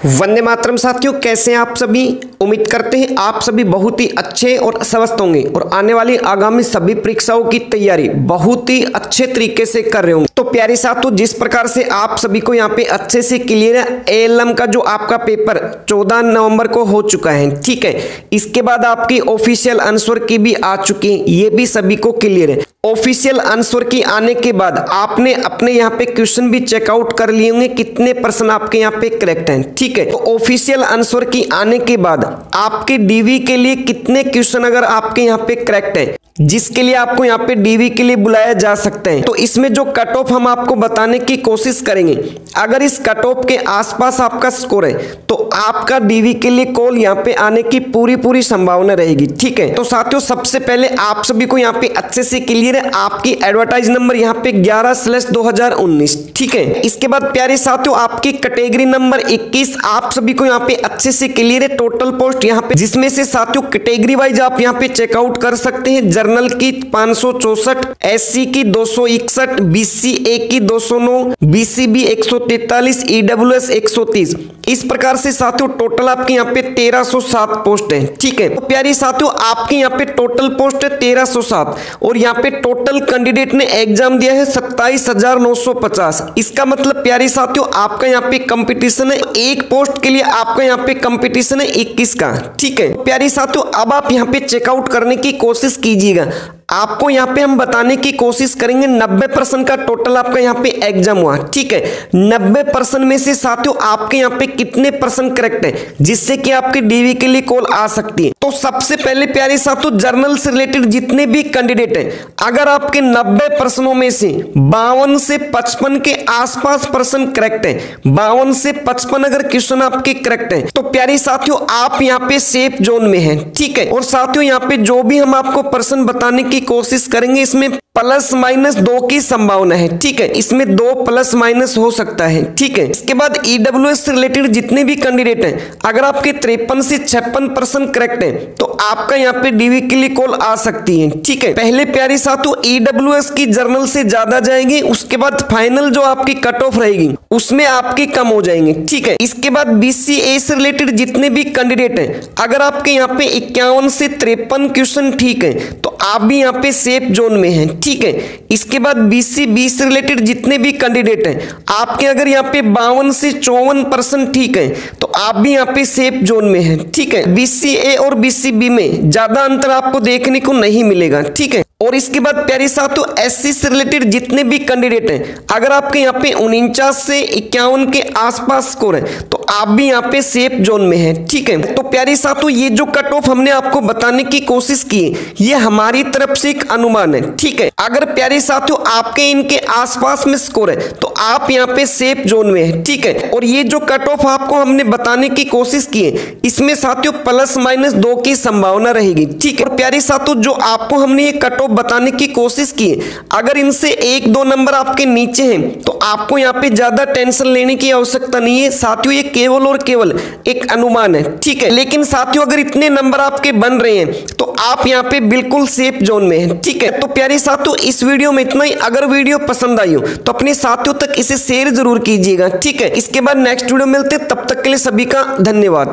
वंदे मातरम साथियों, कैसे हैं आप सभी। उम्मीद करते हैं आप सभी बहुत ही अच्छे और स्वस्थ होंगे और आने वाली आगामी सभी परीक्षाओं की तैयारी बहुत ही अच्छे तरीके से कर रहे होंगे। तो प्यारे साथियों, जिस प्रकार से आप सभी को यहाँ पे अच्छे से क्लियर है, एएलएम का जो आपका पेपर 14 नवंबर को हो चुका है, ठीक है। इसके बाद आपकी ऑफिशियल आंसर की भी आ चुकी है, ये भी सभी को क्लियर है। ऑफिशियल आंसर की आने के बाद आपने अपने यहाँ पे क्वेश्चन भी चेकआउट कर लिए होंगे, कितने परसेंट आपके यहाँ पे करेक्ट हैं, ठीक है। तो ऑफिशियल आंसर की आने के बाद आपके डीवी के लिए कितने क्वेश्चन अगर आपके यहाँ पे करेक्ट है, जिसके लिए आपको यहाँ पे डीवी के लिए बुलाया जा सकता है, तो इसमें जो कट ऑफ हम आपको बताने की कोशिश करेंगे। अगर इस कट ऑफ के आसपास आपका स्कोर है तो आपका डीवी के लिए कॉल यहाँ पे आने की पूरी संभावना रहेगी, ठीक है। तो साथियों, सबसे पहले आप सभी को यहाँ पे अच्छे से क्लियर है, आपकी एडवर्टाइज नंबर यहाँ पे 11/2019, ठीक है। इसके बाद प्यारे साथियों, आपकी कैटेगरी नंबर 21 आप सभी को यहाँ पे अच्छे से क्लियर है। टोटल पोस्ट यहाँ पे, जिसमें से साथियों कैटेगरी वाइज आप यहाँ पे चेकआउट कर सकते हैं। जनरल की 564, एससी की 261, बीसीए की 209, बीसीबी 143, ईडब्ल्यूएस 130। इस प्रकार से साथियों टोटल आपके यहाँ पे 1307 पोस्ट है, ठीक है। तो प्यारी साथियों, आपके यहाँ पे टोटल पोस्ट है 1307 और यहाँ पे टोटल कैंडिडेट ने एग्जाम दिया है 27,950। इसका मतलब प्यारी साथियों, आपका यहाँ पे कंपटीशन है, एक पोस्ट के लिए आपका यहाँ पे कंपटीशन है 21 का, ठीक है। प्यारी साथियों, अब आप यहाँ पे चेकआउट करने की कोशिश कीजिएगा। आपको यहाँ पे हम बताने की कोशिश करेंगे 90% का टोटल आपका यहाँ पे एग्जाम हुआ, ठीक है। 90% में से साथियों आपके यहाँ पे कितने परसेंट करेक्ट है, जिससे कि आपके डीवी के लिए कॉल आ सकती है। तो सबसे पहले प्यारे साथियों, जर्नल से रिलेटेड जितने भी कैंडिडेट हैं, अगर आपके 90% में से 52 से 55 के आसपास परसेंट करेक्ट है, 52 से 55 अगर क्वेश्चन आपके करेक्ट है, तो प्यारे साथियों आप यहाँ पे सेफ जोन में हैं, ठीक है। और साथियों यहाँ पे जो भी हम आपको परसेंट बताने की कोशिश करेंगे, इसमें +- 2 की संभावना है, ठीक है। इसमें 2 +- हो सकता है, ठीक है। इसके बाद ईडब्ल्यूएस से रिलेटेड जितने भी कैंडिडेट हैं, अगर आपके 53 से 56% करेक्ट है तो आपका यहाँ पे डीवी के लिए कॉल आ सकती है, ठीक है। पहले प्यारे साथियों ईडब्ल्यूएस की जर्नल से ज्यादा जाएगी, उसके बाद फाइनल जो आपकी कट ऑफ रहेगी उसमें आपकी कम हो जाएंगे, ठीक है। इसके बाद बीसीए से रिलेटेड जितने भी कैंडिडेट हैं, अगर आपके यहाँ पे 51 से 53 क्वेश्चन ठीक है तो आप भी यहाँ पे सेफ जोन में हैं, ठीक है। इसके बाद बीसीबी से रिलेटेड जितने भी कैंडिडेट हैं, आपके अगर यहाँ पे 52 से 54% ठीक है तो आप भी यहाँ पे सेफ जोन में हैं, ठीक है। बीसीए और बीसीबी में ज्यादा अंतर आपको देखने को नहीं मिलेगा, ठीक है। और इसके बाद प्यारे साथियों, एससी से रिलेटेड जितने भी कैंडिडेट हैं, अगर आपके यहाँ पे 49 से 51 के आसपास स्कोर है तो आप भी यहाँ पे सेफ जोन में हैं, ठीक है। तो प्यारे साथियों, ये जो कट ऑफ हमने आपको बताने की कोशिश की ये हमारी तरफ से एक अनुमान है, ठीक है। अगर प्यारे साथियों आपके इनके आसपास में स्कोर है तो आप यहाँ पे सेफ जोन में हैं, ठीक है। और ये जो कट ऑफ आपको हमने बताने की कोशिश की है, इसमें साथियों +- 2 की संभावना रहेगी, ठीक है। और प्यारे साथियों, जो आपको हमने ये कट ऑफ बताने की कोशिश की है, अगर इनसे 1-2 नंबर आपके नीचे हैं तो आपको यहाँ पे ज्यादा टेंशन लेने की आवश्यकता नहीं है साथियों, ये केवल और केवल एक अनुमान है, ठीक है। लेकिन साथियों अगर इतने नंबर आपके बन रहे हैं तो आप यहाँ पे बिल्कुल सेफ जोन में हैं, ठीक है। तो प्यारे साथियों, इस वीडियो में इतना ही। अगर वीडियो पसंद आई हो तो अपने साथियों तक इसे शेयर जरूर कीजिएगा, ठीक है। इसके बाद नेक्स्ट वीडियो मिलते हैं, तब तक के लिए सभी का धन्यवाद।